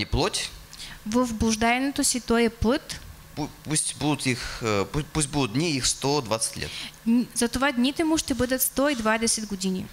они плоть, в блужданието си той е плът. пусть будут дни их 120 лет. Затова дните му ще бъдат 120 години.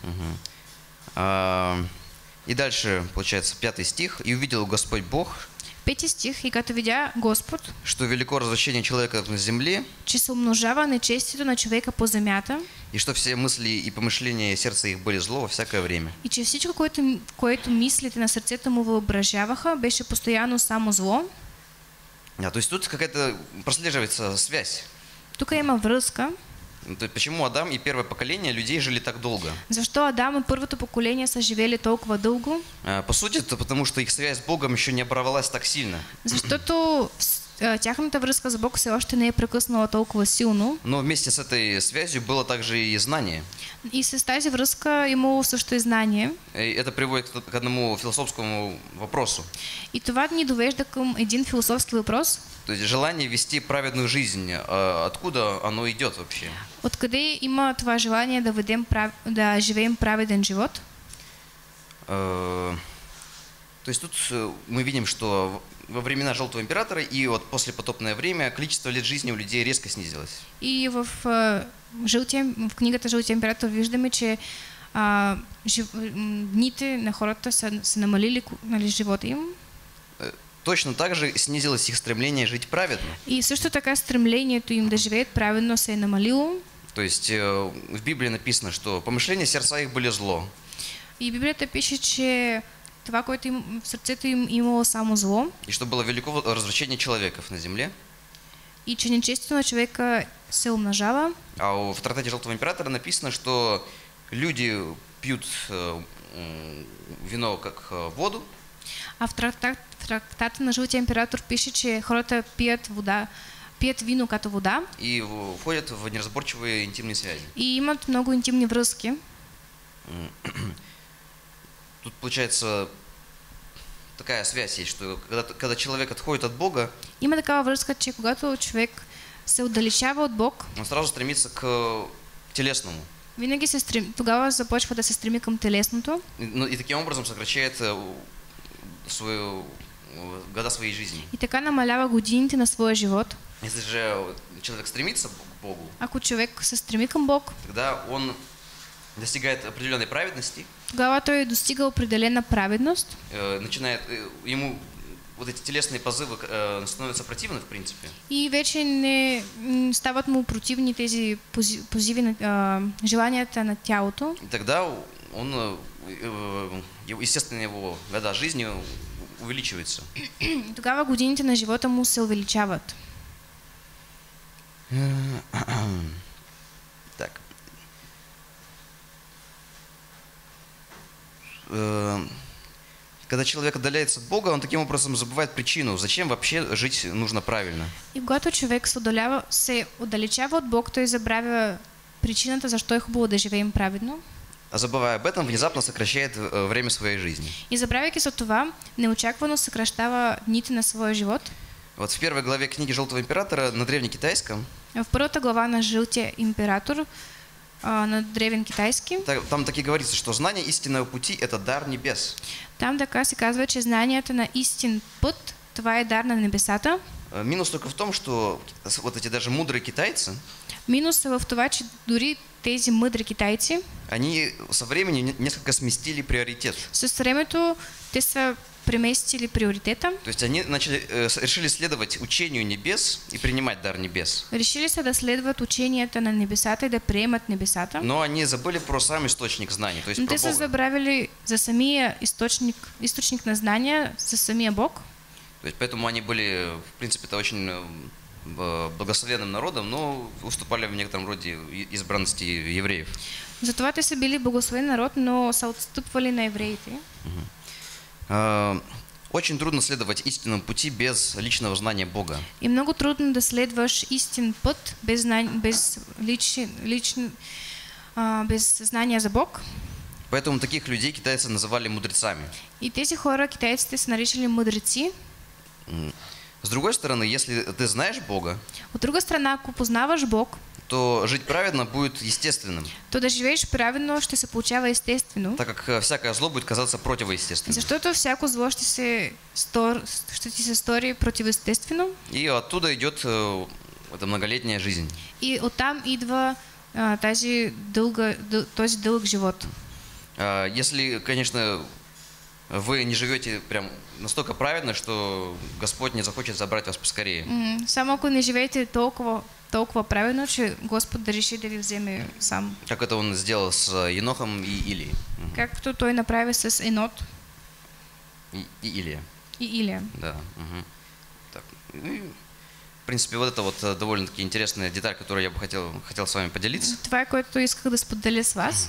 И дальше, получается, 5 стих. «И увидел Господь Бог, 5 стих, и като видя Господ, что велико развращение человека на земле, че се умножава нечестието на човека по земята, и что все мысли и помышления сердца их были зло во всякое время». и че всичко, което мислите на сърцето му въображаваха, беше постоянно само зло. То есть тут какая-то прослеживается связь. Тук има връзка. То есть почему Адам и первое поколение людей жили так долго? Защо Адам и първото поколение са живели толкова дълго? По сути, это потому, что их связь с Богом еще не оборвалась так сильно. Защото тяхната връзка с Бог все още не е прекъснала толкова силно. Но вместе с этой связью было также и знание. И с тази връзка имало също и знание. И это приводит к одному философскому вопросу. И това ни довежда към един философски въпрос. То есть желание вести праведную жизнь, откуда оно идет вообще? Откъде има това желание да живеем праведен живот? То есть тут мы видим, что во времена Желтого императора и вот после потопное время количество лет жизни у людей резко снизилось. И в книгата Жълтия император виждаме, че дните на хората са намалили живота им. Точно так же снизилось их стремление жить праведно. И също така стремлението им да живеят праведно се е намалило. То есть в Библии написано, что помышления сердца их были зло. И Библията пише, че това, което в сърцето им имало само зло. И что было велико развращение человеков на земле. И че нечестието на човека се умножава. А в трактате Желтого императора написано, что люди пьют вино как воду. А в трактата на Жълтия император пише, че хората пият вино като вода. И входят в неразборчивые интимные связи. И имат много интимни връзки. Тут получается такая связь есть, что когда человек отходит от Бога, има такава връзка, че когато човек се отдалечава от Бог, он сразу стремится к телесному. Винаги тогава започва да се стреми към телесното. И таким образом сокращает года своей жизни. И така намалява годините на своя живот. Если же человек стремится к Богу, ако човек се стреми към Бог, тогда он достигает определенной праведности. Тогава той достига определена праведност. Начинает ему вот эти телесные позывы становятся противны в принципе. И вече не стават му противни тези позиви на желанията на тялото. И тогда он естественно его года жизни увеличиваются. Тогава годините на живота му се увеличават. Так. Когда человек отдаляется от Бога, он таким образом забывает причину, зачем вообще жить нужно правильно. И когато човек се отдалечава от Бог, той забравя причината защо е хубаво да живеем праведно. А забывая об этом, внезапно сокращает время своей жизни. И забравяйки за това, неочаквано съкращава дните на своя живот. Вот в первой главе книги Желтого императора на древнекитайском. В първата глава на Жълтия император на древен китайски. Там таки говорится, что знание истинного пути – это дар небес. Там така се казва, че знанията на истин път, това е дар на небесата. Минус только в том, что вот эти даже мудрые китайцы. Минус в това, че дори тези мъдри китайци. Они со временем несколько сместили приоритет. С времето те са преместили приоритета. То есть они решили следовать учению небес и принимать дар небес. Решили се да следват ученията на небесата и да приемат небесата. Но они забыли про сам источник знаний, то есть про Бога. Те са забравили за самия източник на знания, за самия Бог. То есть поэтому они были, в принципе-то, очень благословенным народом, но уступали в некотором роде избранности евреев. Затова те са били благословен народ, но са отстъпвали на евреите. Очень трудно следовать истинному пути без личного знания Бога. И много трудно да следваш истин път без знания за Бог. Поэтому таких людей китайцы называли мудрецами. И тези хора китайците са наричали мудреци. С другой стороны, если ты знаешь Бога, от друга страна, ако познаваш Бог, то жить праведно будет естественным, то да живееш праведно ще се получава естествено. так как всякое зло будет казаться противоестественным. Защото всяко зло ще ти се стори противоестествено. И оттуда идет эта многолетняя жизнь. И оттам идва този дълъг живот. Если, конечно, вы не живете прям настолько праведно, что Господь не захочет забрать вас поскорее. Само ако не живеете толкова праведно, че Господ да реши да ви вземе сам. Как это Он сделал с Енохом и Илией. Както той направи с Енот И Илия. и Илия. Да. Так. И, в принципе, вот это вот довольно-таки интересная деталь, которую я бы хотел с вами поделиться. Това е, което исках да споделя с вас.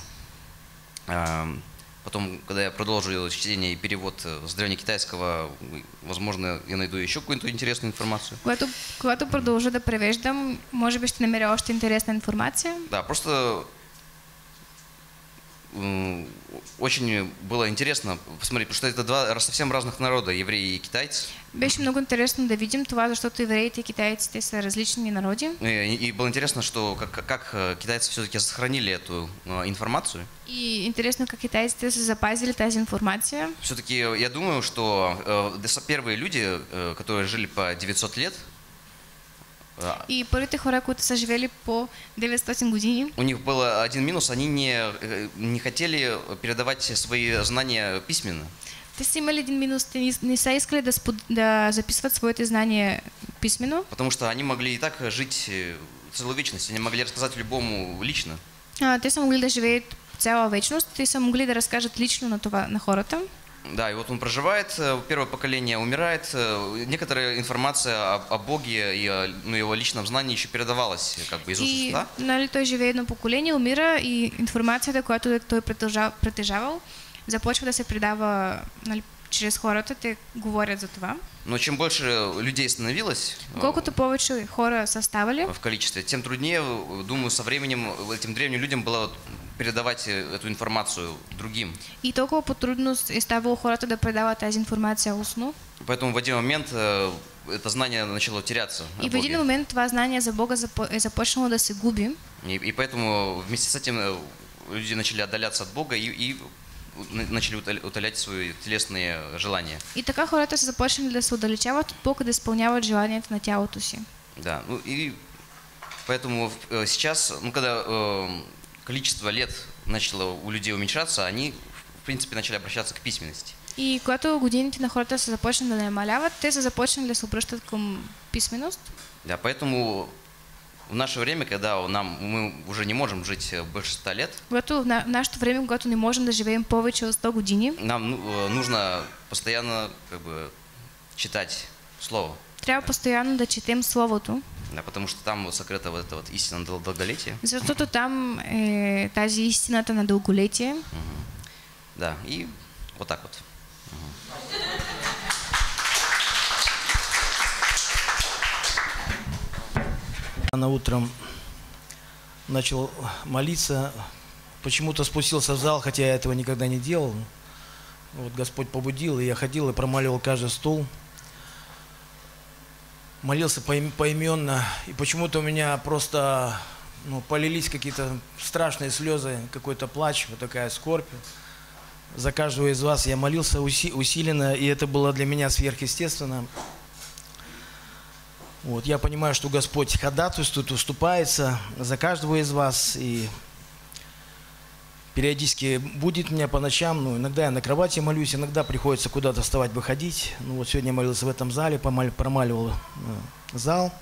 Потом, когда я продолжу чтение и перевод с древнекитайского, возможно, я найду еще какую-то интересную информацию. Когато продължа да превеждам, може би ще намеря още интересна информация. Да, просто очень было интересно посмотреть, потому что это два совсем разных народа, евреи и китайцы. Беше много интересно да видим това, защото евреите и китайците са различни народи. И было интересно, что как китайцы все-таки сохранили эту информацию. И интересно, как китайците са запазили тази информация. Все-таки я думаю, что первые люди, которые жили по 900 лет, и първите хора, които са живели по 900 години, у них был один минус, они не хотели передавать свои знания письменно. те са имали един минус, те не са искали да записват своите знания писменно. Потому что они могли и так жить целую вечность, они могли рассказать любому лично. Те са могли да живеят цяла вечност, те са могли да разкажат лично на хората. Да, и вот он проживает, первое поколение умирает, некоторая информация о Боге и о его личном знании еще передавалась как бы из уст в уста. И нали, той живее едно поколение, умира и информацията, която той притежавал, започва да се предава нали, чрез хората, те говорят за това. Но чем больше людей становилось колкото повече хора са ставали в количестве, тем труднее, думаю, со временем этим древним людям было передавать эту информацию другим. И толкова по-трудно е ставало хората да предават тази информация устно. Поэтому в один момент это знание начало теряться. И в един момент това знание за Бога е започнало да се губи. И поэтому вместе с этим люди начали отдаляться от Бога и начали утолять свои телесные желания. И така хората са започнали да се отдалечават от Бога, да изпълняват желанията на тялото си. Да, ну и поэтому сейчас, ну когда количество лет начало у людей уменьшаться, они в принципе начали обращаться к письменности. И когато годините на хората са започнали да намаляват, те са започнали да се обръщат към писменост. Да, поэтому в наше время, когда мы уже не можем жить больше 100 лет, когато в нашето време, когато не можем да живеем повече от 100 години, нам нужно постоянно как бы читать Слово. трябва постоянно да четем Словото. Да, потому что там вот сокрыта вот эта вот истина долголетия. Защото там е тази истината на дълголетие. Да, и вот так вот. Рано утром начал молиться, почему-то спустился в зал, хотя я этого никогда не делал. Вот Господь побудил, и я ходил и промаливал каждый стул. Молился поименно, и почему-то у меня просто полились какие-то страшные слезы, какой-то плач, вот такая скорбь. За каждого из вас я молился усиленно, и это было для меня сверхъестественно. Вот, я понимаю, что Господь ходатайствует, уступается за каждого из вас, и периодически будет меня по ночам, иногда я на кровати молюсь, иногда приходится куда-то вставать, выходить. Вот сегодня я молился в этом зале, промаливал зал.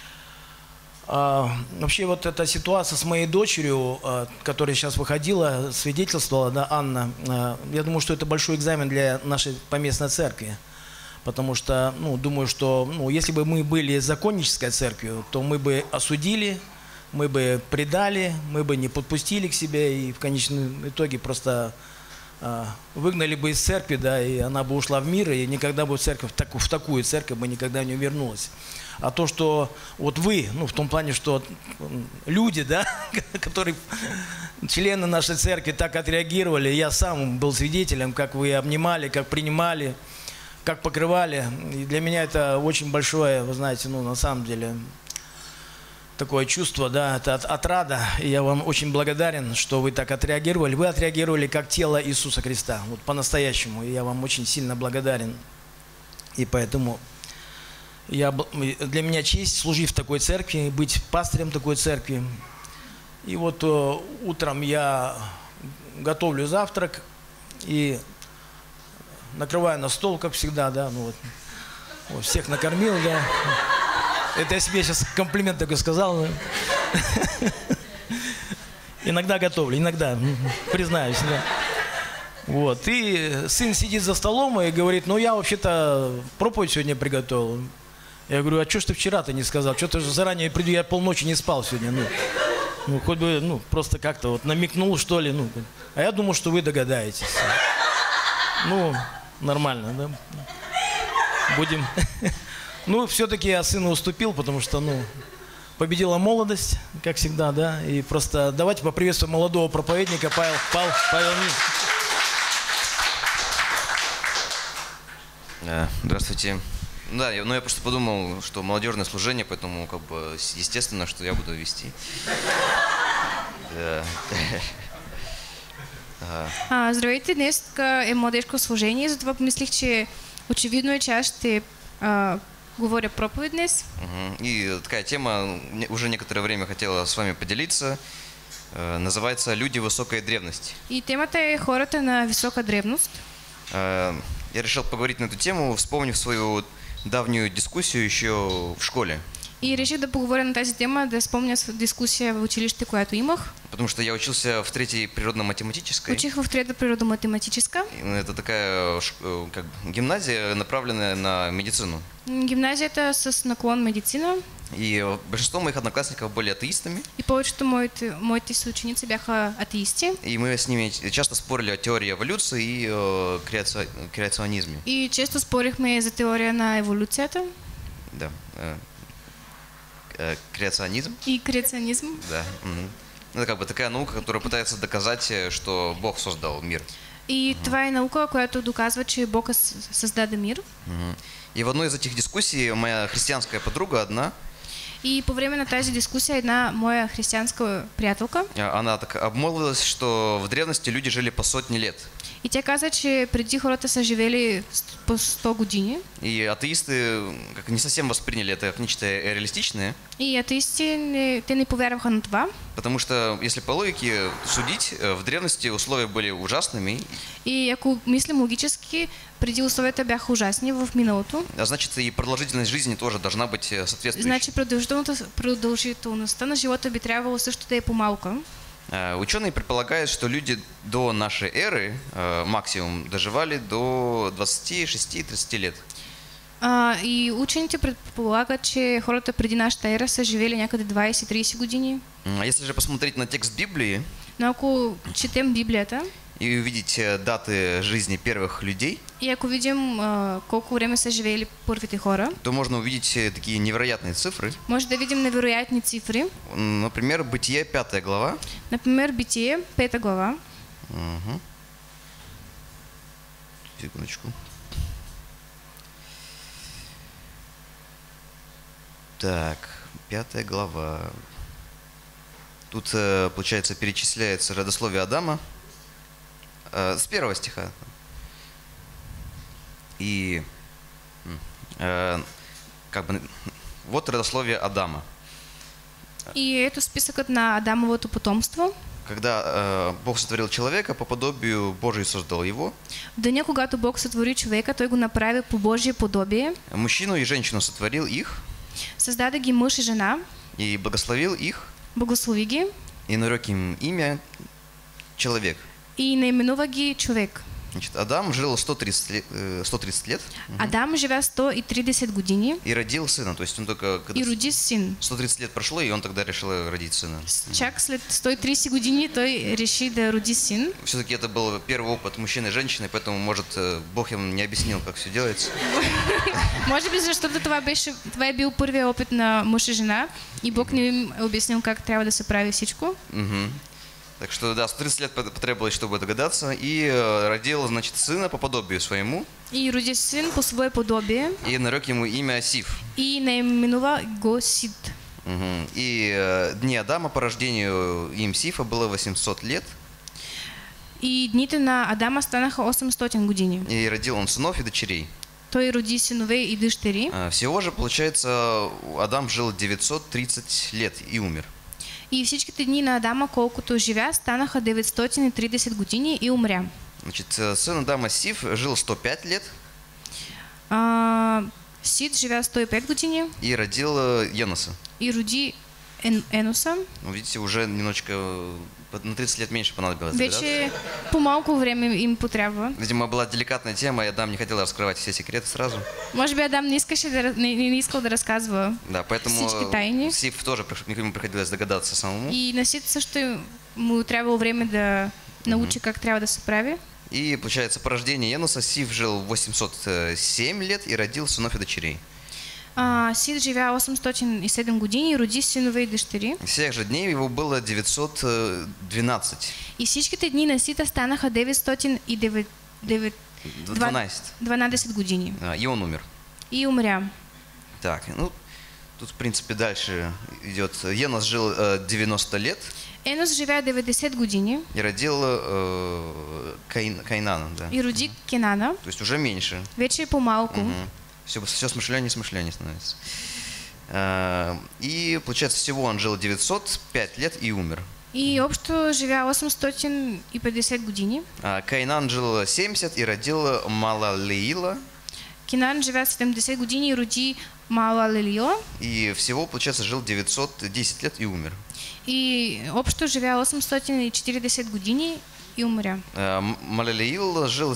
Вообще вот эта ситуация с моей дочерью, которая сейчас выходила, свидетельствовала, да, Анна, я думаю, что это большой экзамен для нашей поместной церкви. Потому что, думаю, что, если бы мы были законнической церковью, то мы бы осудили, мы бы предали, мы бы не подпустили к себе и в конечном итоге просто выгнали бы из церкви, да, и она бы ушла в мир, и никогда бы в такую церковь бы никогда не вернулась. А то, что вот вы, в том плане, что люди, да, которые, члены нашей церкви так отреагировали, я сам был свидетелем, как вы обнимали, как принимали, как покрывали. И для меня это очень большое, вы знаете, на самом деле, такое чувство, да, это отрада. И я вам очень благодарен, что вы так отреагировали. Вы отреагировали как тело Иисуса Христа, вот по-настоящему. И я вам очень сильно благодарен. И поэтому для меня честь служить в такой церкви, быть пастырем такой церкви. И вот утром я готовлю завтрак и накрываю на стол, как всегда, да, ну вот всех накормил, да. Это я себе сейчас комплимент такой сказал. Да. Иногда готовлю, иногда, признаюсь, да. Вот, и сын сидит за столом и говорит, ну я вообще-то проповедь сегодня приготовил. Я говорю, а что ж ты вчера-то не сказал? Что ты же заранее приду, я полночи не спал сегодня. Ну хоть бы, ну, просто как-то вот намекнул, что ли, ну. А я думал, что вы догадаетесь. Ну, нормально, да. Будем. Ну, все-таки я сыну уступил, потому что, ну, победила молодость, как всегда, да. И просто давайте поприветствуем молодого проповедника Павел Здравствуйте. Да, я просто подумал, что молодежное служение, поэтому как бы естественно, что я буду вести. Здравейте, днес е младежко служение, затова помислих, че очевидно е, че аз ще говоря проповедь днес. И такая тема, уже некоторое время хотела с вами поделиться, называется «Люди высокой древности». И темата е хората на висока древност. Я решил поговорить на эту тему, вспомнив свою давнюю дискуссию еще в школе. И реших да поговоря на тази тема, да спомня дискусия в училище, която имах. Потому что я учился в третьей природно-математической. Учих в третья природно-математическа. Это такая как гимназия, направленная на медицину. Гимназията с наклон медицина. И большинство моих одноклассников были атеистами. И повечето моите съученици бяха атеисти. И мы с ними часто спорили о теории эволюции и креационизме. И често спорихме за теория на еволюцията. Да. Креационизм. И креационизм. Да. Это как бы такая наука, которая пытается доказать, что Бог создал мир. И това е наука, която доказва, че Бог създаде мир. И в одной из этих дискуссий моя христианская подруга одна. И по време на тази дискусия една моя християнска приятелка. Она так обмолвилась, что в древности люди жили по сотни лет. И тя каза, че преди хората са живели по 100 години. И атеисты как не совсем восприняли это как нечто реалистичное. И атеисти те не повярваха на това. Потому что, если по логике судить, в древности условия были ужасными. И ако мислим логически, преди условията бяха ужасни в миналото. А значит, и продолжительность жизни тоже должна быть соответствующей. Значи продължителността на живота би трябвало също да е по-малка. Ученые предполагают, что люди до нашей эры максимум доживали до 26-30 лет. И учените предполагат, че хората преди нашата ера са живели някъде 20-30 години. Если же посмотреть на текст Библии, но ако четем Библията и увидеть даты жизни первых людей, и ако видим колко време са живели първите хора, то можно увидеть такие невероятные цифры. Може да видим невероятни цифри. Например, Бытие 5 глава. Например, Бытие 5 глава. Секундочку. Так, 5 глава. Тут, получается, перечисляется родословие Адама с 1 стиха. И как бы вот родословие Адама. И это списъкът на Адамовото потомство. Когда Бог сотворил человека, по подобию Божию создал его. В деня, когато Бог сотвори човека, той го направи по Божие подобие. Мужчину и женщину сотворил их. Създаде ги мъж и жена. И благословил их. Благослови ги. И нарек им имя человек. И наименува ги човек. Значит, Адам жил 130 лет. Адам живя 130 години. И родил сына. То есть он только... И роди сын. 130 лет прошло, и он тогда решил родить сына. Чак след 130 години той реши да роди сын. Все-таки это был первый опыт мужчины и женщины, поэтому, может, Бог им не объяснил, как все делается. Може би, защото това е бил първият опит на мъж и жена, и Бог не им обяснил как трябва да се прави всичко. Так что, да, 130 лет потребовалось, чтобы догадаться, и родил, значит, сына по подобию своему. И роди сын по свое подобие. И нарек ему имя Сиф. И наименува го Сид. Мгм. И дни Адама по рождению им Сифа было 800 лет. И дните на Адама станаха 800 години. И родил он сынов и дочерей. Той роди синове и дъщери. Всего же, получается, Адам жил 930 лет и умер. И всичките дни на Адама, колкото живя, станаха 930 години и умря. Значит, сын Адама Сиф жил 105 лет Сид живя 105 години и родил Еноса. и роди Еноса. Ну, видите, уже немножечко на 30 лет меньше понадобилось. Вече по-малко време им потрябва. Видимо, была деликатная тема, и Адам не хотел раскрывать все секреты сразу. Може би Адам не искал да разказва Да, поэтому всички тайни. Сиф тоже ему приходилось догадаться самому. И на Сид също му трябвало време да научи как трябва да се прави. И, получается, по рождению Еноса Сиф жил 807 лет и родил сынов и дочерей. Сид живя 807 години и роди синове и дъщери. Всех же дней его было 912. И всичките дни на Сита станаха 912 години. И он умер. И умря. Так, ну, тут, в принципе, дальше идет. Енос жил 90 лет. Енос живя 90 години. И родил Кайнана, да. И роди Кенана. То есть уже меньше. Вече по-малко. Все смышленнее становится. И, получается, всего он жил 905 лет и умер. И общо живя 850 години. Кайнан жил 70 и родил Малалеила. Кенан живя 70 години и роди Малалелила. И всего, получается, жил 910 лет и умер. И общо живя 840 години и умря. Малалеил жил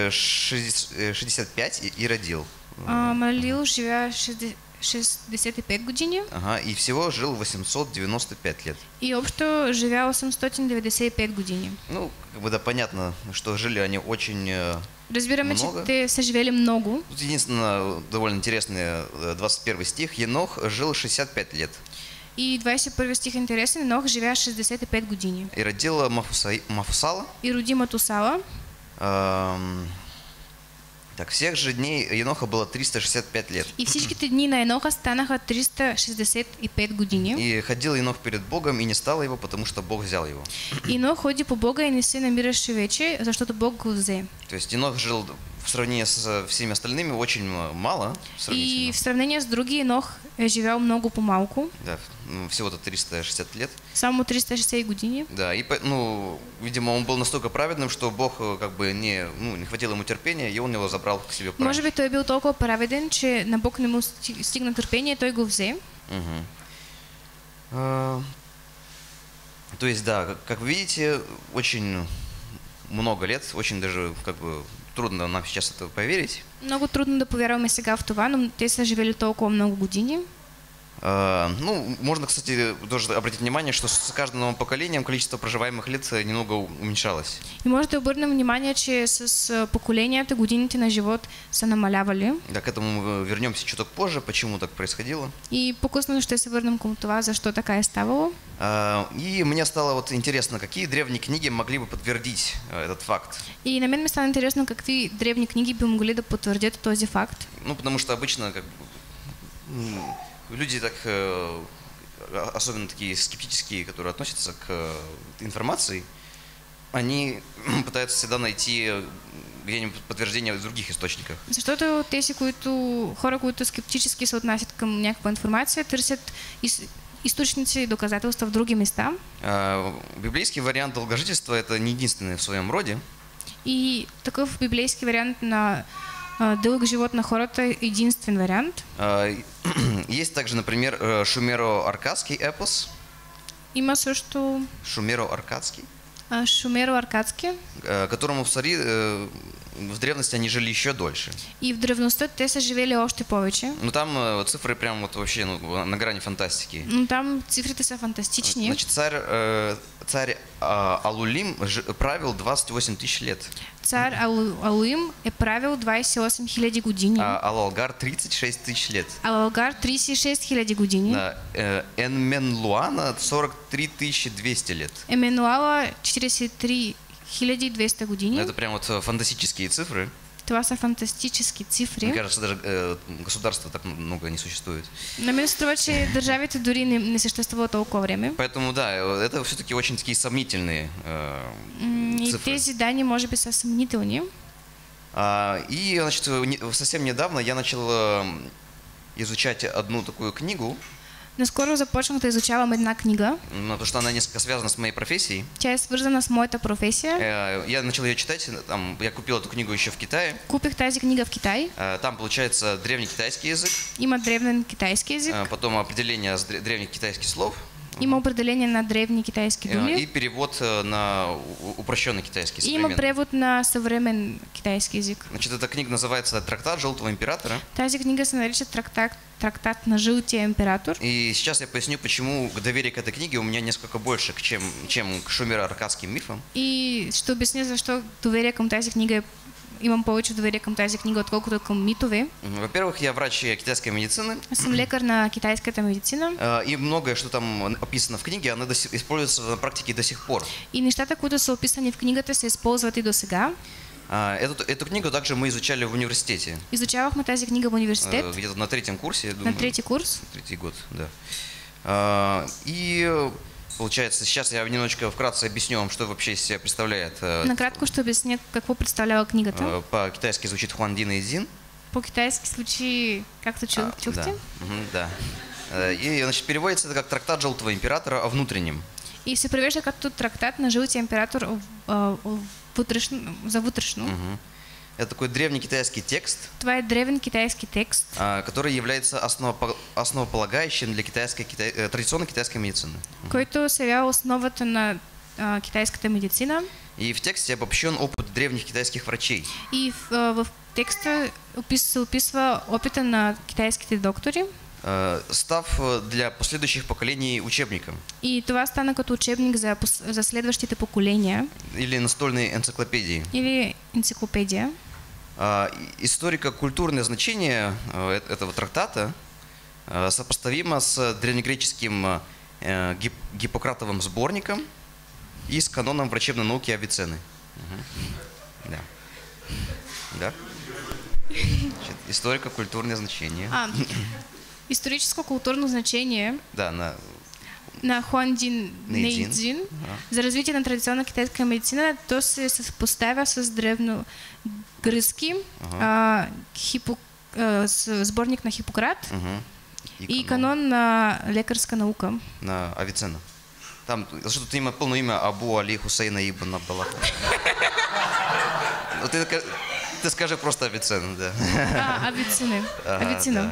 65 и родил. Малалеил живя 65 години. Ага, и всего жил 895 лет. И общо живя 895 години. Ну, как бы да, понятно, что жили они очень Разбираме, много. че те са живели много. Тут единственное, довольно интересный 21 стих. Енох жил 65 лет. И 21 стих интересен. Енох живя 65 години. И родил Мафусала. И роди Матусала. Так, всех же дней Еноха было 365 лет. И всичките дни на Еноха станаха 365 години. И ходил Енох перед Богом, и не стало его, потому что Бог взял его. Енох ходи по Бога и не се намираше вече, защото Бог го взе. То есть Енох жил в сравнении с всеми остальными очень мало. И в сравнение с другими Енох живял много по-малко. Да, всего-то 360 лет. Само 360 години. Да, и, ну, видимо, он был настолько праведным, что Бог как бы не хватило ему терпения, и он его забрал к себе. Може би той бил толкова праведен, че на Бог не му стигна търпение, той го взе. То есть, да, как вы видите, очень много лет, очень даже как бы трудно нам сейчас это поверить. Много трудно да повярваме сега в това, но те са живели толкова много години. Ну, можно, кстати, тоже обратить внимание, что с каждым новым поколением количество проживаемых лет немного уменьшалось. И може да обърнем внимание, че с поколенията годините на живот са намалявали. Да, к этому мы вернемся чуток позже, почему так происходило. И по-късно ще се върнем към това, защо така е ставало. И мне стало вот интересно, какие древние книги могли бы подтвердить этот факт. И на мен ми стана интересно, какви древни книги би могли да потвърдят този факт. Ну, потому что обычно как люди так, особенно такие скептические, которые относятся к информации, они пытаются всегда найти где-нибудь подтверждение в других источниках. Защото тези, хора, които скептически се отнасят към някаква информация, търсят източници и доказателства в други места. Библейский вариант долгожительства – это не единственный в своем роде. И такъв библейски вариант на дълъг живот на хората е единствен вариант. Есть также, например, шумеро-аркадский эпос. Има също Шумеро-аркадский. Шумеро-аркадски. Которому в древности они жили еще дольше. И в древността те са живели още повече. Ну там цифры прям вот вообще на грани фантастики. Ну там цифрите са фантастични. Значит, царь Алулим правил 28 тысяч лет. Цар Алуим е правил 28 000 години. Алалгар 36 тысяч лет. Алалгар 36 000 години. Энменлуана 43 200 лет. Еменуала 43 200 години. Это прям вот фантастические цифры. Това са фантастически Мне цифри. кажется, даже государства так много не существует. На мен се струва, че държавите дори не съществуват толкова време. Поэтому, да, это все-таки очень такие сомнительные И цифры. тези данни може би са съмнителни. И, значит, совсем недавно я начал изучать одну такую книгу, Наскоро започнах да изучавам една книга. потому что она несколько связана с моей профессией. Тя е свързана с моята професия. Я начал ее читать, я купил эту книгу еще в Китае. Купих тази книга в Китай. Там получается древний китайский язык, Има древен китайски език. потом определение древних китайских слов Има определение на древни китайски и думи. перевод на упрощенный китайский И има современный. превод на съвремен китайски език. Значит, эта книга называется «Трактат Желтого императора». Тази книга се нарича трактат на Жълтия император. И сейчас я поясню, почему доверие к этой книге у меня несколько больше, чем к шумеро-аркадским мифам. И ще обясня защо доверие към тази книга имам повече доверие към тази книга, отколкото към митове. Во-первых, я врач китайской медицины, Аз съм лекар на китайската медицина и многое, что там описано в книге, оно используется на практике до сих пор. и нещата, които са описани в книгата, се използват и до сега. Эту книгу также мы изучали в университете, Изучавахме тази книга в университет где-то на 3-м курсе, я на думаю. 3-ти курс. 3-й год, да. И получается, сейчас я немножечко вкратце объясню вам, что вообще из себя представляет. Накратко ще обясня какво представлява книгата. По-китайски звучит Хуандин и Дзин. По-китайски звучи, както чухте. Да. Да. И, значит, переводится это как трактат Желтого императора о внутреннем. И се превежда като трактат на Жълтия император за вътрешно. Это такой древний китайский текст, Това е древен китайски текст, который является основополагающим для традиционной китайской медицины. който се явява основата на китайската медицина. И в тексте обобщен опыт древних китайских врачей. И в текста се описва опита на китайските доктори. Став для последующих поколений учебником. И това стана като учебник за следващите поколения. Или настольной энциклопедии. Или енциклопедия. Историко-культурное значение этого трактата сопоставимо с древнегреческим Гиппократовым сборником и с каноном врачебной науки Авиценны. Да. Да. Историко-культурное значение. Историческо-културно значение Да, на Хуандин Нейдзин за развитие на традиционна китайска медицина, то се съпоставя с древногръцки сборник на Хипократ и канон на лекарска наука. На Авиценна. Там, защото има пълно име Абу Али Хусейна Ибн Абдаллах. Ты скажи просто Авиценна, да. Авиценна.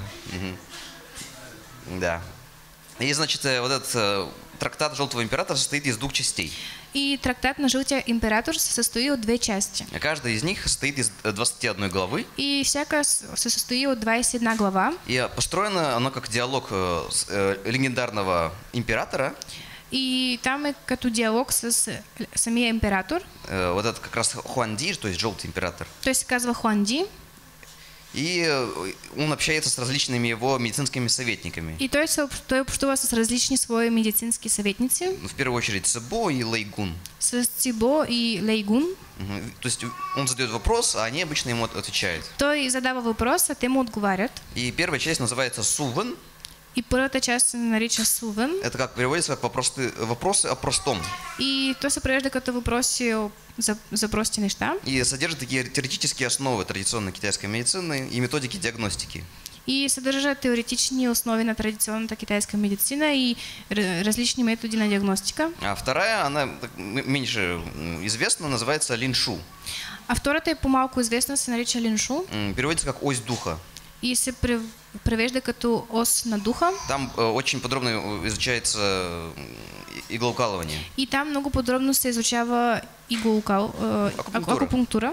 Да. И, значит, вот этот трактат Желтого императора состоит из 2 частей. И трактат на Жълтия император се състои от 2 части. Каждая из них состоит из 21 главы. И всяка се състои от 21 глава. И построено оно как диалог легендарного императора. И там е като диалог с самия император. Вот это как раз Хуанди, то есть Желтый император. Той се казва Хуанди. И он общается с различными его медицинскими советниками. И той общува с различни свои медицински съветници. В первую очередь Цибо и Лейгун. С Цибо и Лейгун. То есть он задает вопрос, а они обычно ему отвечают. Той задава въпрос, а те му отговарят. И первая часть называется Сувен. И първата част се нарича Сувен. Это как переводится как вопросы о простом. И то се превежда като въпроси за прости неща. И содержит такие теоретические основы традиционной китайской медицины и методики диагностики. И съдържа теоретични основи на традиционната китайска медицина и различни методи на диагностика. А вторая, она меньше известна, называется линшу. А втората е по-малко известна, се нарича линшу. Переводится как ось духа. И се превежда като ос на духа. Там очень подробно изучается иглоукалывание. И там много подробно се изучава акупунктура.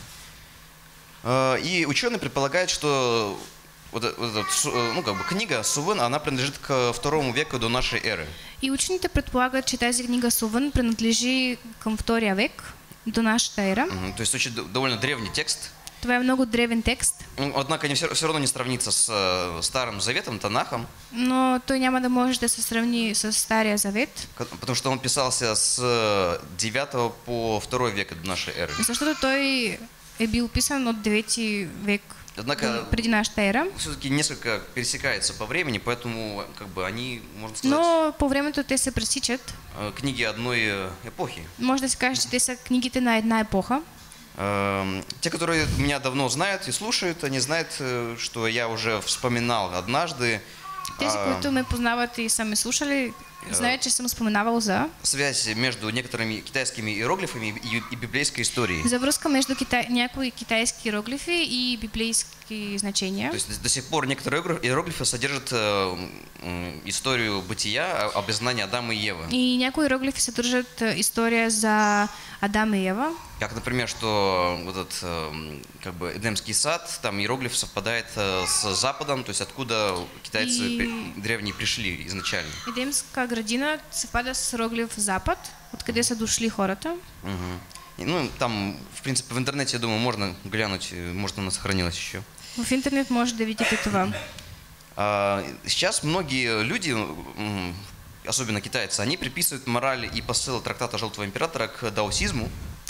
И ученые предполагают, что вот эта книга Сувен, она принадлежит к II веку до нашей эры. И учените предполагат, че тази книга Сувен принадлежи към II век до нашата ера. То есть очень довольно древний текст. Това е много древен текст. Однако все равно не сравнится с Старым Заветом, Танахом. Но той няма да може да се сравни с Стария Завет. Потому что он писался с 9 по 2 века до нашей эры. Защото той е бил писан от 9 век Однако преди нашата ера. все-таки несколько пересекаются по времени, поэтому как бы они, можно сказать, Но по времето те се пресичат. книги одной эпохи. Може да се каже, че те са книгите на една епоха. Те, которые меня давно знают и слушают, они знают, что я уже вспоминал однажды Тези, които ме познават и са ме слушали, знаят, че съм споменавал за связь между некоторыми китайскими иероглифами и библейской историей. за връзка между някои китайски иероглифи и библейски значения. То есть до сих пор некоторые иероглифы содержат историю бытия, об изгнании Адама и Евы. И някои иероглифи съдържат история за Адам и Ева. Как, например, что вот этот как бы Эдемский сад, там иероглиф совпадает с Западом, то есть откуда китайцы древние пришли изначально. Едемска градина съвпада с иероглиф Запад, откъде са дошли хората. Ну, там, в принципе, в интернете, я думаю, можно глянуть, может, она сохранилась еще. В интернет може да видите това. Сейчас многие люди, особенно китайцы, они приписывают мораль и посыл трактата Желтого императора к даосизму.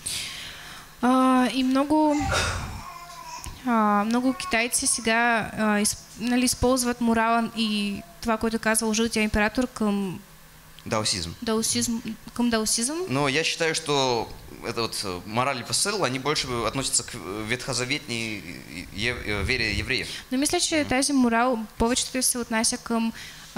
И много китайци сега използват морала и това, което казал Жълтия император към даосизм. Но я считаю, что это вот мораль и посыл, они больше относятся к ветхозаветной вере евреев. Но мисля, че тази морал повечето се отнася към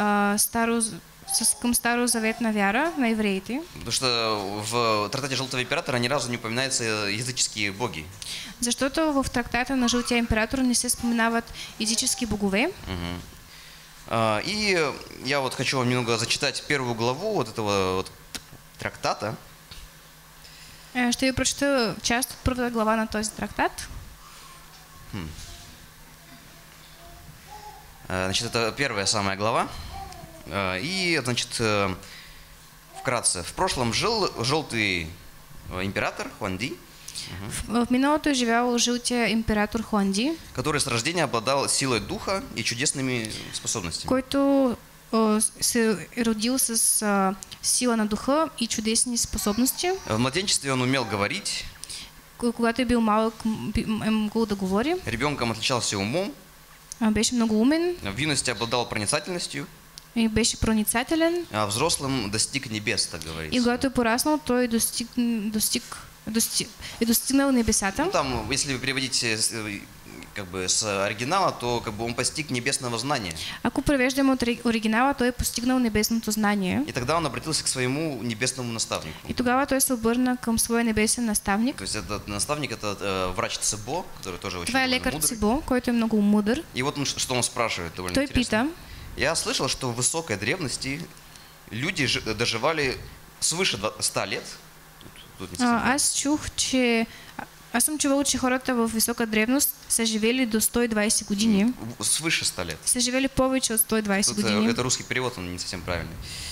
старозаветна вяра на евреите. Потому что в трактате Желтого императора ни разу не упоминаются языческие боги. Защото в трактата на Жълтия император не се споменават язычески богове. И я вот хочу вам немного зачитать первую главу вот этого вот трактата. Ще ви прочета част от първата глава на този трактат. Значит, это первая самая глава. И, значит, вкратце. В прошлом жил желтый император Хуанди. В миналото е живял Жълтия император Хуанди, который с рождения обладал силой духа и чудесными способностями. който се родил с сила на духа и чудесни способности. В младенчестве он умел говорить. Когато е бил малък, е могъл да говори. Ребенком отличался умом. Беше много умен. В юности обладал проницательностью. И беше проницателен. А взрослым достиг небес, так говорится. И когато е пораснал, той е достигнал небесата. Ну, там, если вы переводите как бы с оригинала, то как бы он постиг небесного знания. Ако превеждаме от оригинала, той е постигнал небесното знание. И тогда он обратился к своему небесному наставнику. И тогава той се обърна към своя небесен наставник. То есть этот наставник, это врач Цибо, который тоже очень Това е лекар Цибо, който е много мудър. И вот он, что он спрашивает, довольно той интересно. пита. Я слышал, что в высокой древности люди доживали свыше 100 лет. Аз съм чувал, че хората в висока древност са живели до 120 години. Свыше 100 лет. Са живели повече от 120 години. Это русский перевод, он не совсем правильный.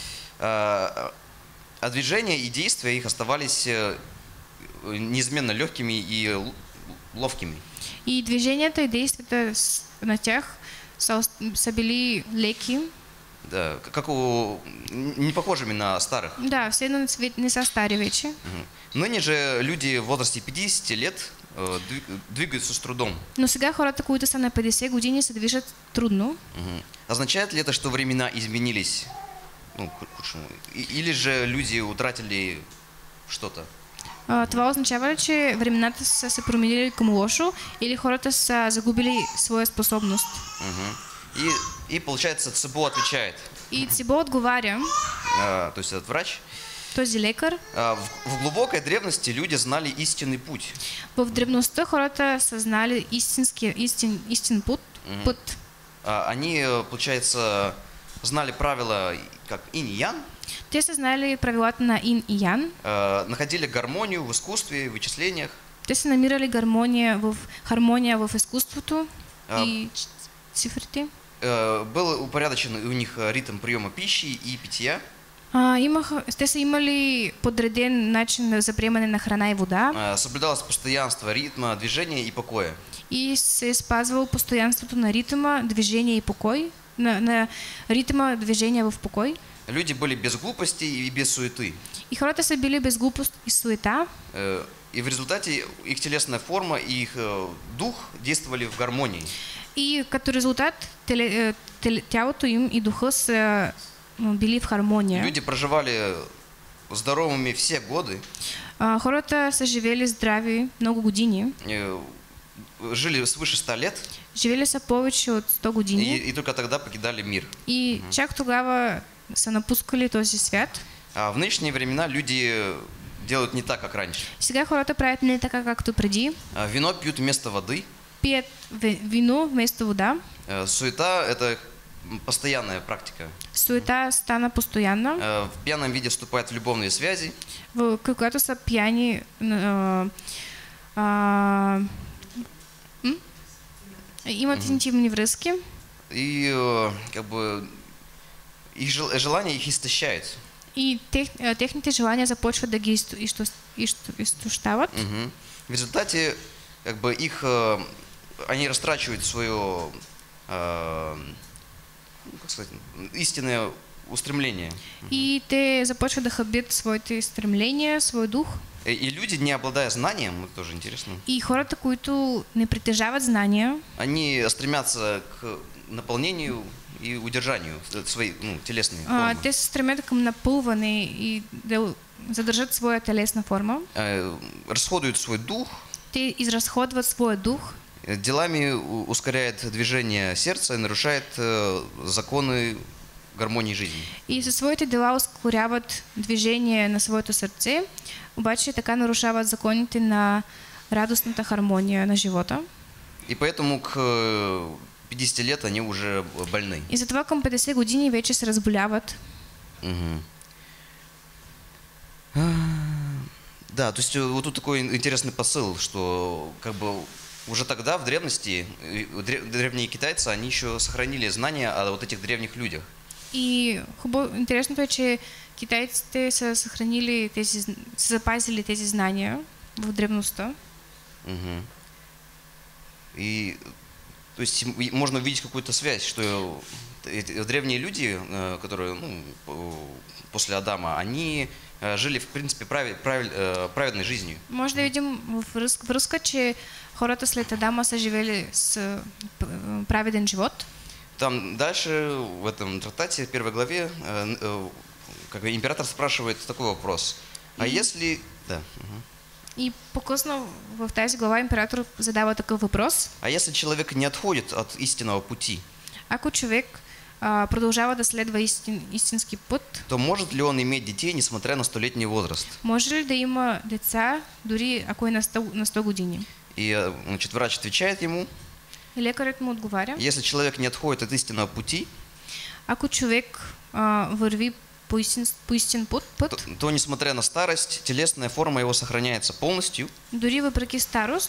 А движения и действия их оставались неизменно легкими и ловкими. И движенията и действията на тях са били леки. Да, как не похожими на старых. Да, все едно не са стари вече. Ныне же люди в возрасте 50 лет двигаются с трудом. Но сега хората, които са на 50 години, се движат трудно. Означает ли это, что времена изменились? Ну, к худшему. Или же люди утратили что-то? Това означава ли, че времената са се променили към лошо или хората са загубили своя способност? И получается, Цибо отвечает. И Цибо отговаря. То есть этот врач. Този лекар. В глубокой древности люди знали истинный путь. В древността хората са знали истин път. Они, получается, знали правила как инь и ян. Те са знали правилата на инь и ян. Находили гармонию в искусстве, в вычислениях. Те са намирали хармония в изкуството и цифрите. Был упорядочен у них ритм приема пищи и питья. Те са имали подреден начин за приемане на храна и вода. Соблюдалось постоянство ритма, движения и покоя. И се спазвало постоянството на ритма, движение и покой. На ритма, движение в покой. Люди были без глупости и без суеты. И хората са били без глупост и суета. И в результате их телесная форма и их дух действовали в гармонии. И като резултат тялото им и духа са били в хармония. Люди проживали здоровыми все годы. Хората са живели здрави много години. Жили свыше 100 лет. Живели са повече от 100 години. И только тогда покидали мир. И чак тогава са напускали този свят. А в нынешние времена люди делают не так, как раньше. Сега хората правят не така, както преди. Вино пьют вместо воды. Пият вино вместо вода. Суета – это постоянная практика. Суета стана постоянна. В пьяном виде вступают в любовные связи. Когато са пияни, имат интимни връзки. И как бы их желание их истощает. И техните желания започват да ги изтощават. В результате как бы их они растрачивают свое как сказать, истинное устремление. И те започват да хабят своите стремления, свой дух. И люди, не обладая знанием, это тоже интересно. И хората, които не притежават знания, они стремятся к наполнению и удержанию своей телесной формы. Те се стремят към напълване и да задържат своя телесна форма. Расходуют свой дух. Те изразходват своя дух. Делами ускоряет движение сердца и нарушает законы гармонии жизни. И със своите дела ускоряват движение на своето сърце, обаче така нарушават законите на радостната хармония на живота. И поэтому к 50 лет они уже больны. И затова към 50 години вече се разболяват. Да, то есть вот тут такой интересный посыл, что как бы уже тогда, в древности, древние китайцы, они еще сохранили знания о вот этих древних людях. И интересното е, че китайците са съхранили тези, са запазили тези знания в древността. И то есть можно увидеть какую-то связь, что древние люди, которые после Адама, они жили, в принципе, праведной жизнью. Може да видим връзка, че хората след Адама са живели с праведен живот. Там дальше, в этом трактате, в первой главе, как бы император спрашивает такой вопрос. А если... Да. И по-късно в тази глава император задава такъв въпрос. А если человек не отходит от истинного пути? Ако човек продължава да следва истински път, то может ли он иметь детей, несмотря на 100-летний возраст? Може ли да има деца, дори ако е на 100 години? И, значит, врач отвечает ему. И лекарят му отговаря. Если человек не отходит от истинного пути, ако човек върви по истин път, то, несмотря на старость, телесная форма его сохраняется полностью. Дори въпреки старост,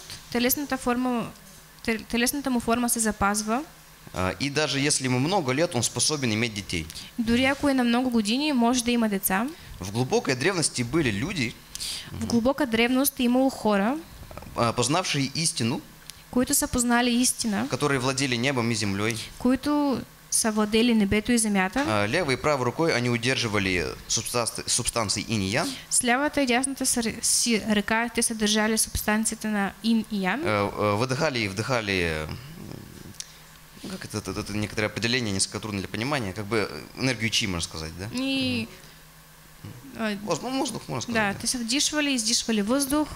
телесната му форма се запазва. И даже если ему много лет, он способен иметь детей. Дори ако е на много години, може да има деца. В глубокой древности были люди, в глубока древност е имало хора, познавшие истину, които са познали истина, которые владели небом и землей, които са владели небето и земята. Левой и правой рукой они удерживали субстанции инь и ян. С лявата и дясната си ръка те са държали субстанцията на ин и ян. Выдыхали и вдыхали, как это некоторое определение, несколько трудно для понимания, как бы энергию чи, можно сказать, да? И воздух, можно сказать. Да, те са вдишвали и издишвали въздух.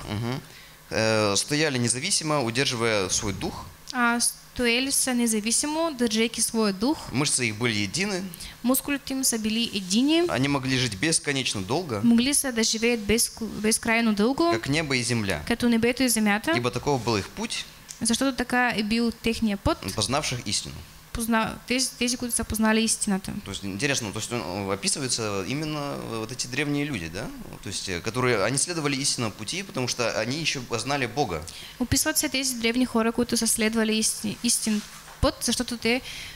Стояли независимо, удерживая свой дух. Стояли са независимо, държейки своя дух. Мышцы их были едины. Мускулите им са били едини. Они могли жить бесконечно долго. Могли са да живеят безкрайно дълго. Как небо и земля. Като небето и земята. Ибо таков был их путь. Защото така е бил техния път. Познавших истину. Тези, които са познали истината. То есть интересно, то есть описываются именно вот эти древние люди, да? То есть которые они следовали истинному пути, потому что они еще познали Бога. Описват се тези древни хора, които са следвали истин път, защото те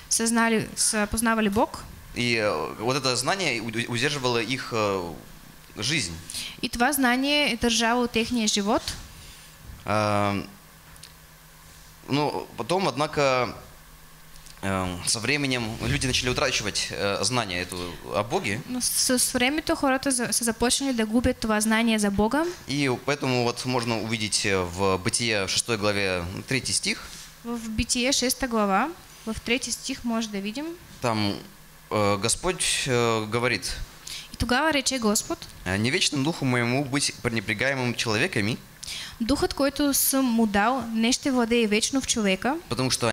са познавали Бог. И вот это знание удерживало их жизнь. И това знание е държало техния живот. Но потом, однако, со временем люди начали утрачивать знание о Боге. Но с времето хората са започнали да губят това знание за Бога. И поэтому вот можно увидеть в Бытие 6 главе 3 стих. В Битие 6 глава, в 3 стих може да видим. Там Господь говорит: И тогава рече Господ: «Не вечным духу моему быть пренебрегаемым человеками, Духът, който съм му дал, не ще владее вечно в човека, потому что